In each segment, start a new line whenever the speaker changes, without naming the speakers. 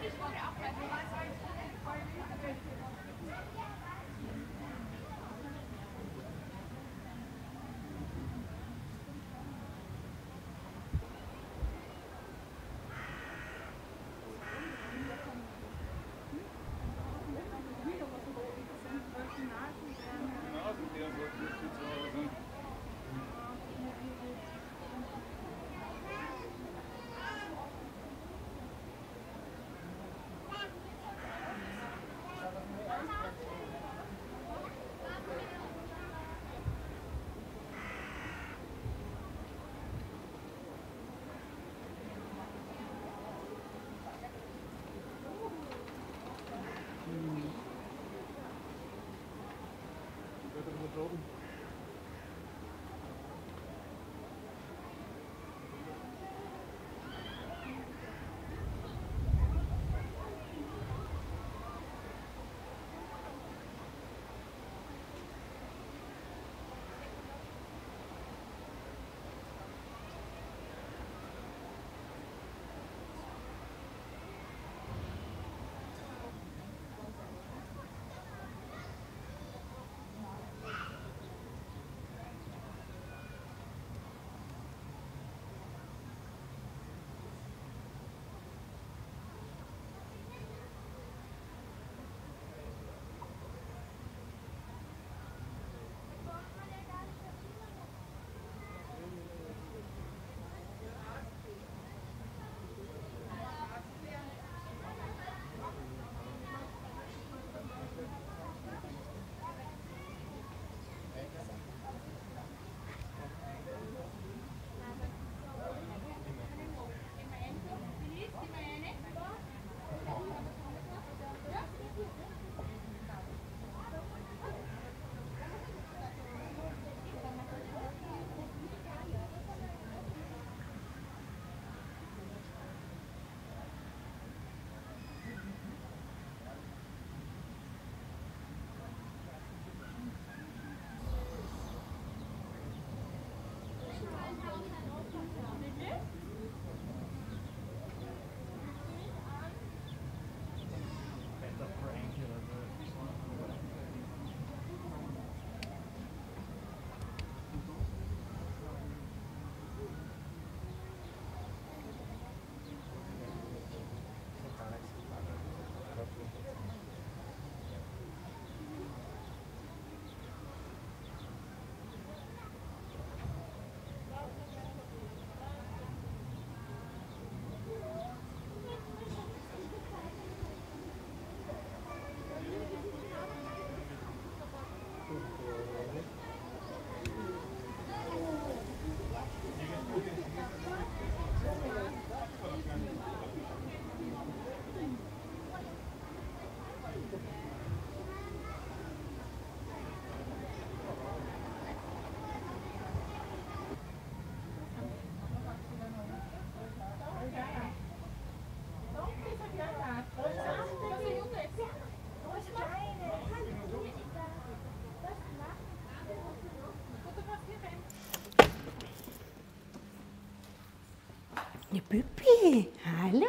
Ja, Püppi, hallo.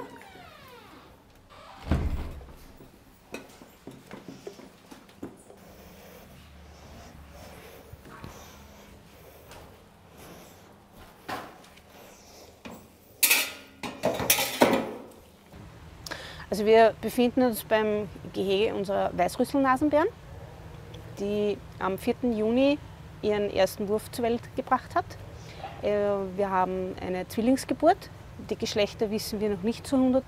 Also wir befinden uns beim Gehege unserer Weißrüsselnasenbären, die am 4. Juni ihren ersten Wurf zur Welt gebracht hat. Wir haben eine Zwillingsgeburt. Die Geschlechter wissen wir noch nicht zu 100%.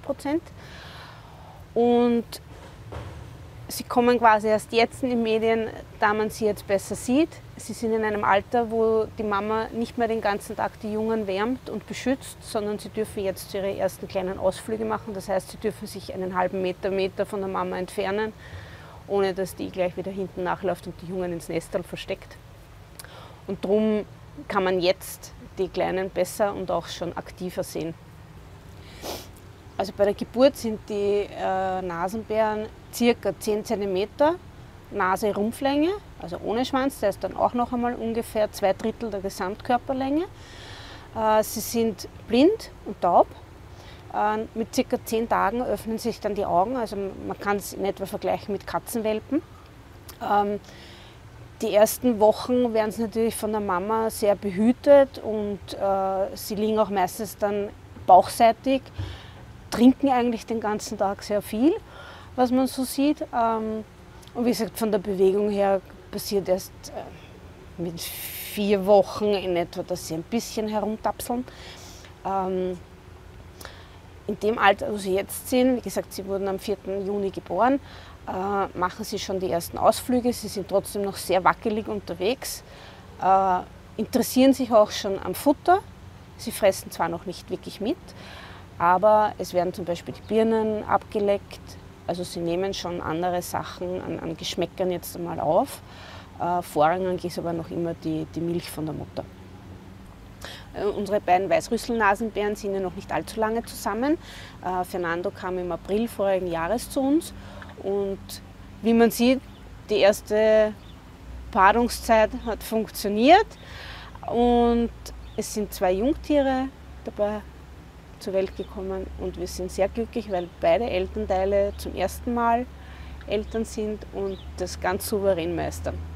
Und sie kommen quasi erst jetzt in die Medien, da man sie jetzt besser sieht. Sie sind in einem Alter, wo die Mama nicht mehr den ganzen Tag die Jungen wärmt und beschützt, sondern sie dürfen jetzt ihre ersten kleinen Ausflüge machen. Das heißt, sie dürfen sich einen halben Meter von der Mama entfernen, ohne dass die gleich wieder hinten nachläuft und die Jungen ins Nestal versteckt. Und darum kann man jetzt die Kleinen besser und auch schon aktiver sehen. Also bei der Geburt sind die Nasenbären ca. 10 cm Nase-Rumpflänge, also ohne Schwanz, der ist dann auch noch einmal ungefähr 2/3 der Gesamtkörperlänge. Sie sind blind und taub. Mit ca. 10 Tagen öffnen sich dann die Augen, also man kann es in etwa vergleichen mit Katzenwelpen. Die ersten Wochen werden sie natürlich von der Mama sehr behütet und sie liegen auch meistens dann bauchseitig, trinken eigentlich den ganzen Tag sehr viel, was man so sieht. Und wie gesagt, von der Bewegung her passiert erst mit 4 Wochen in etwa, dass sie ein bisschen herumtapseln. In dem Alter, wo sie jetzt sind, wie gesagt, sie wurden am 4. Juni geboren, machen sie schon die ersten Ausflüge. Sie sind trotzdem noch sehr wackelig unterwegs, interessieren sich auch schon am Futter. Sie fressen zwar noch nicht wirklich mit, aber es werden zum Beispiel die Birnen abgeleckt. Also sie nehmen schon andere Sachen an Geschmäckern jetzt einmal auf. Vorrangig ist aber noch immer die Milch von der Mutter. Unsere beiden Weißrüsselnasenbären sind ja noch nicht allzu lange zusammen. Fernando kam im April vorigen Jahres zu uns und wie man sieht, die erste Paarungszeit hat funktioniert und es sind 2 Jungtiere dabei zur Welt gekommen und wir sind sehr glücklich, weil beide Elternteile zum ersten Mal Eltern sind und das ganz souverän meistern.